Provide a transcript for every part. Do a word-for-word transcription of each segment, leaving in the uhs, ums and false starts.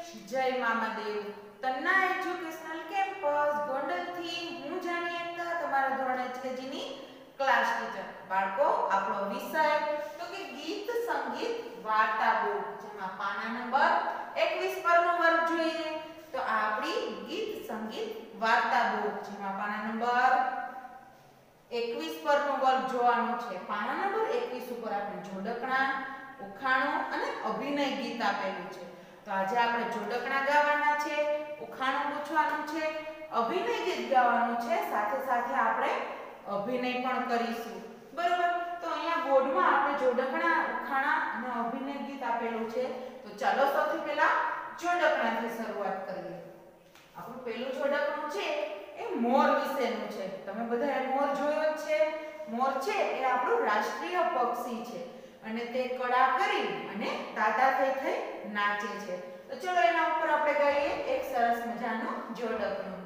જય Mamadev Tanna educational campus ગોંડલથી હું જાણી એકતા તમારા ધોરણ એચકેજી ની ક્લાસ ટીચર. બાળકો આપણો વિષય તો કે ગીત સંગીત વાર્તા બુક જેમાં પાના નંબર એકવીસ પરનો વર્ગ જોઈએ. તો આ આપણી ગીત સંગીત વાર્તા બુક જેમાં પાના નંબર એકવીસ પરનો વર્ગ જોવાનો છે. પાના નંબર એકવીસ ઉપર આપણે જોડકણા, ઉખાણો અને અભિનય ગીત આપેલું છે. તો આજે આપણે જોડકણા ગાવાના છે, ઉખાણું પૂછવાનું છે, અભિનય ગીત ગાવાનું છે, સાથે સાથે આપણે અભિનય પણ કરીશું. બરોબર? તો અહીંયા બોર્ડમાં આપણે જોડકણા, ઉખાણા અને અભિનય ગીત આપેલું છે. તો ચાલો સૌથી પહેલા જોડકણાથી શરૂઆત કરીએ. આપણું પહેલું જોડકણું છે એ મોર વિશેનું છે. તમે બધાએ મોર જોયો જ છે. મોર છે એ આપણું રાષ્ટ્રીય પક્ષી છે અને તે કળા કરી અને દાદા થઈ થઈ નાચે છે. તો ચલો એના ઉપર આપણે ગાઈએ એક સરસ મજાનું જોડકણું.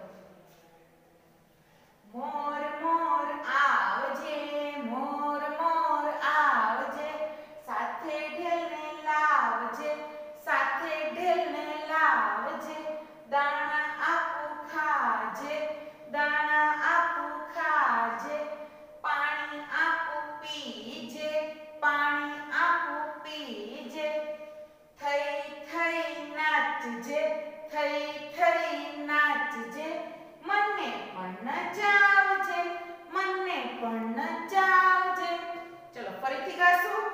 મોર મોર આવજે, મોર મોર આવજે, સાથે ઢેલને લાવજે, સાથે ઢેલને લાવજે, દાણા આપું ખાજે, દાણા આપું ખાજે, પાણી આપું પીજે, પાણી આપું પીજે, થઈ થઈ નાચજે, થઈ થઈ નાચજે, મને પણ નચાવજે, મને પણ નચાવજે. ચલો ફરીથી ગાશું.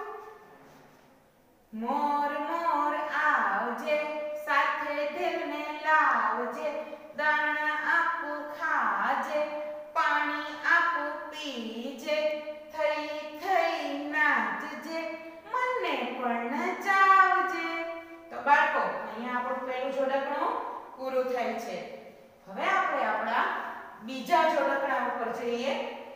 મોર મોર આવજે, સાથે ઢેલને લાવજે, દાણા આપું ખાજે, પાણી આપું પીજે, થઈ થઈ નાચજે, મને પણ નચાવજે. તો બાળકો અહીંયા આપણું પહેલું જોડકણું પૂરું થાય છે. હવે આપણે આપણા બીજા જોડકણા ઉપર જઈએ.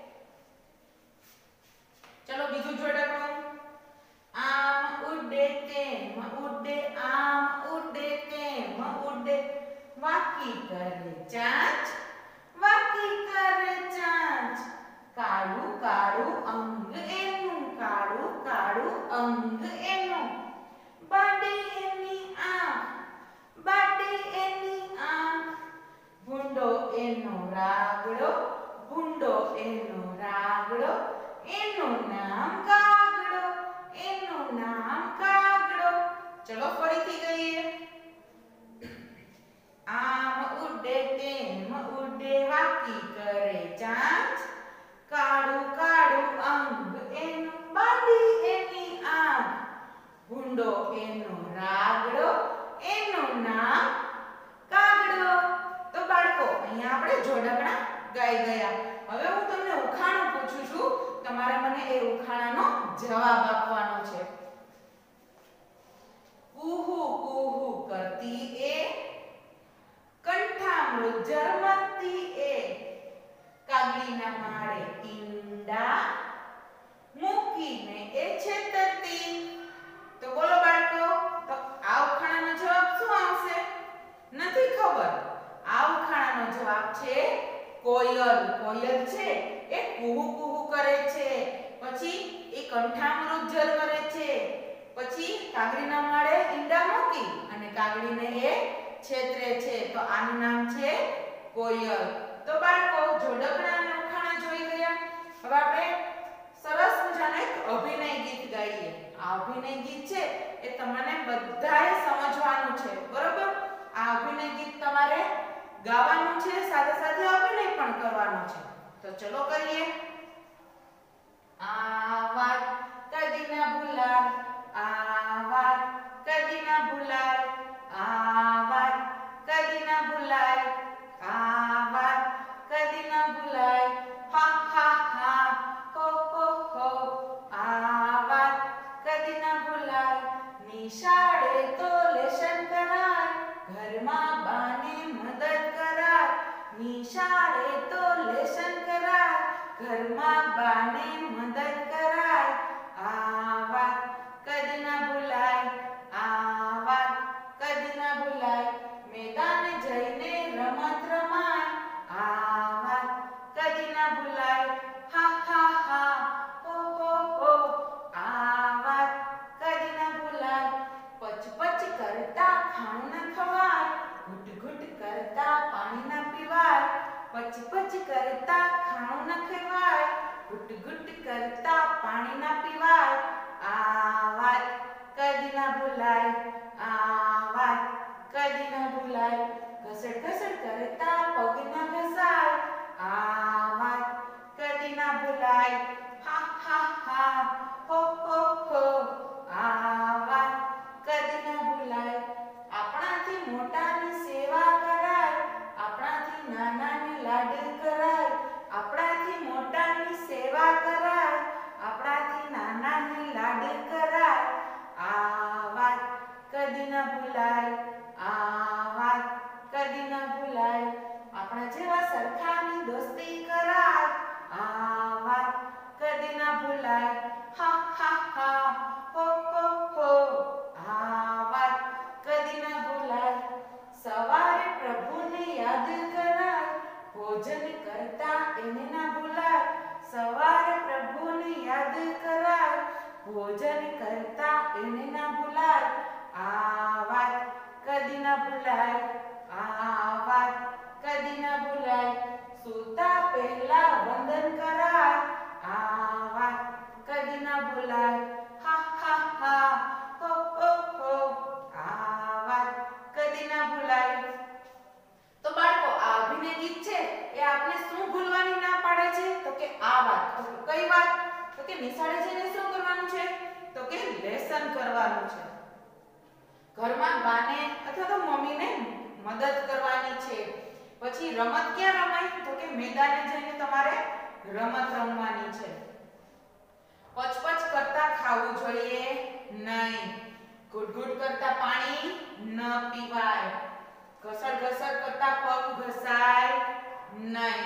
ચલો બીજું જોડકણું. આમ ઉડે કેમ ઉડે, આમ ઉડે કેમ ઉડે, વાકી કરે ચાંચ, વાકી કરે ચાંચ, કાળું કાળું અંગ એનું, કાળું કાળું અંગ એનું, બાડી એની આંખ, બાડી એની આંખ, ભૂંડો એનો રાગડો, ભૂંડો એનો રાગડો, એનું નામ કાગડો, એનું નામ કાગડો. ચલો ફરીથી ગઈએ. આમ ઉડે તેમ ઉડે, વાકી કરે ચાંચ, કાળું કાળું અંગ એનું, બાડી એની આંખ, ભૂંડો એનો રાગડો, એનું નામ કાગડો. તો બાળકો અહીંયા આપણે જોડકણા ગાઈ ગયા. હવે હું તમને ઉખાણું પૂછું છું. તમારે મને એ ઉખાણાનો જવાબ આપવાનો છે. કુહુ કુહુ કરતી એ, કંઠામૃત ઝરમરતી એ, કાગડીના માળે ઈંડા, મૂકીને એ છેતરતી. તો બોલો બાળકો, તો આ ઉખાણાનો જવાબ શું આવશે? નથી ખબર. આ ઉખાણાનો જવાબ છે કોયલ. કોયલ છે એ કુહુ કુહુ કરે છે, પછી એ કંઠામૃત ઝરમરે છે, પછી કાગડીના માળે ઈંડા મૂકી અને કાગડીને એ છેતરે છે. તો આનું નામ છે કોયલ. તો બાળકો જોડકણા અને ઉખાણા જોઈ ગયા. હવે આપણે સરસ મજાનું એક અભિનય ગીત ગાઈએ. આ અભિનય ગીત છે એ તમને બધાએ સમજવાનું છે. બરોબર? આ અભિનય ગીત તમારે ગાવાનું છે, સાથે સાથે અભિનય પણ કરવાનો છે. તો ચલો કરીએ. આ વાત કદી ના ભૂલાય, આ વાત કદી ના ભૂલાય, આ વાત કદી ના ભૂલાય, આ વાત કદી ના ભૂલાય, હા હા હા, હો હો હો, આ વાત કદી ના ભૂલાય. નિશાળે તો લેશન કરાય, ઘરમાં બાને મદદ કરાય, નિશાળે તો લેશન કરાય, ઘરમાં બાને મદદ કરાય, આ વાત કદી ના ભૂલાય, આ વાત કદી ના ભૂલાય. મેદાને જઈને રમત રમાય, આ વાત કદી ના ભૂલાય, હા હા હા, હો હો હો, આ વાત કદી ના ભૂલાય. પચ પચ કરતા ખાણું ન ખવાય, ઘુટ કરતા પાણી ના પીવાય, પચ પચ કરતા ખાણું ન ખવાય, ઘુટ ઘુટ કરતા પાણી ના પીવાય, આ વાત કદી ના ભૂલાય, આ વાત કદી ના ભૂલાય, ઘસડ ઘસડ કરતા પગ ના ઘસાય, આ વાત કદી ના ભૂલાય, હા હા હા હો હો હો, આ વાત કદી ના ભૂલાય. આપણાથી મોટાની સેવા કરાય, આપણાથી નાનાની લાડ કરાય, આપણાથી મોટાની સેવા કરાય, આપણાથી નાનાની લાડ કરાય, આ વાત કદી ના ભૂલાય, આ વાત કદી ના ભૂલાય. આપણા જેવા સરખાની દોસ્તી કરાય, આ વાત કદી ના ભૂલાય, હા હા હા હો હો હો, આ વાત કદી ના ભૂલાય. સવારે પ્રભુને યાદ કરાય, ભોજન કરતા એને ના ભૂલાય, સવારે પ્રભુને યાદ કરાય, ભોજન કરતા એને ના ભૂલાય, આ વાત કદી ના ભૂલાય, આ વાત કદી ના ભૂલાય. સૂતા પહેલા વંદન કરાય, આ વાત કદી ના ભૂલાય, હા હા હા હો હો હો, આ વાત કદી ના ભૂલાય. તો બાળકો આ અભિનય ગીત છે એ આપણે શું ભૂલવાની ના પાડે છે? તો કે આ વાત. કઈ વાત? તો કે નિશાળે જઈને શું કરવાનું છે? તો કે લેસન કરવાનું છે. ઘરમાં બાને અથવા તો મમ્મીને મદદ કરવાની છે. પછી રમત ક્યાં રમાય? તો કે મેદાને જઈને તમારે રમત રમવાની છે. પચપચ કરતા ખાવું જોઈએ નહીં. ઘૂંટ કરતા પાણી ન પીવાય. ઘસડ ઘસડ કરતા પગ ઘસાય નહીં.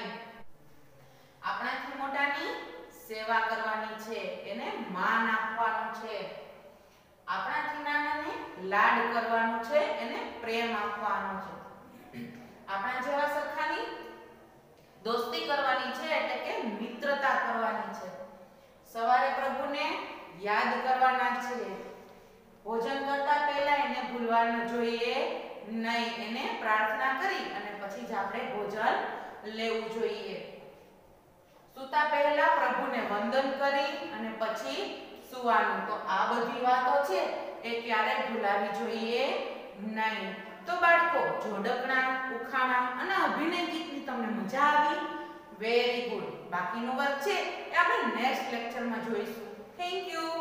આપણાથી મોટાની સેવા કરવાની છે, એને માન આપવાનું છે. આપણાથી નાનાને લાડ કરવાનું છે, એને પ્રેમ આપવાનો છે. આપણા જેવા સરખાની દોસ્તી કરવાની છે, એટલે કે મિત્રતા કરવાની છે. સવારે પ્રભુને યાદ કરવાના છે. ભોજન કરતા પહેલા એને ભૂલવા ન જોઈએ નહીં. એને પ્રાર્થના કરી અને પછી જ આપણે ભોજન લેવું જોઈએ. સૂતા પહેલા પ્રભુને વંદન કરી અને પછી સુવાનું. તો આ બધી વાતો છે એ ક્યારેય ભૂલાવી જોઈએ નહીં. તો બાળકો, જોડકણા, ઉખાણા અને અભિનય ગીતની તમને મજા આવી? Very good. બાકીનું વર્ક છે એ આપણે નેક્સ્ટ લેક્ચરમાં જોઈશું. Thank you.